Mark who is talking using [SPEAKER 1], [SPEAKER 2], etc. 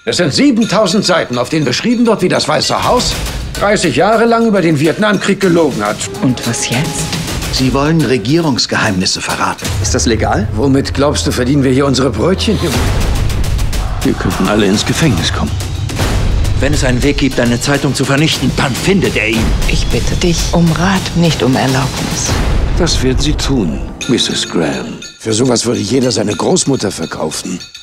[SPEAKER 1] Es sind 7000 Seiten, auf denen beschrieben wird, wie das Weiße Haus 30 Jahre lang über den Vietnamkrieg gelogen hat.
[SPEAKER 2] Und was jetzt?
[SPEAKER 3] Sie wollen Regierungsgeheimnisse verraten.
[SPEAKER 4] Ist das legal?
[SPEAKER 1] Womit glaubst du, verdienen wir hier unsere Brötchen?
[SPEAKER 5] Wir könnten alle ins Gefängnis kommen.
[SPEAKER 6] Wenn es einen Weg gibt, eine Zeitung zu vernichten, dann findet er ihn.
[SPEAKER 2] Ich bitte dich um Rat, nicht um Erlaubnis.
[SPEAKER 5] Das werden Sie tun, Mrs. Graham.
[SPEAKER 1] Für sowas würde jeder seine Großmutter verkaufen.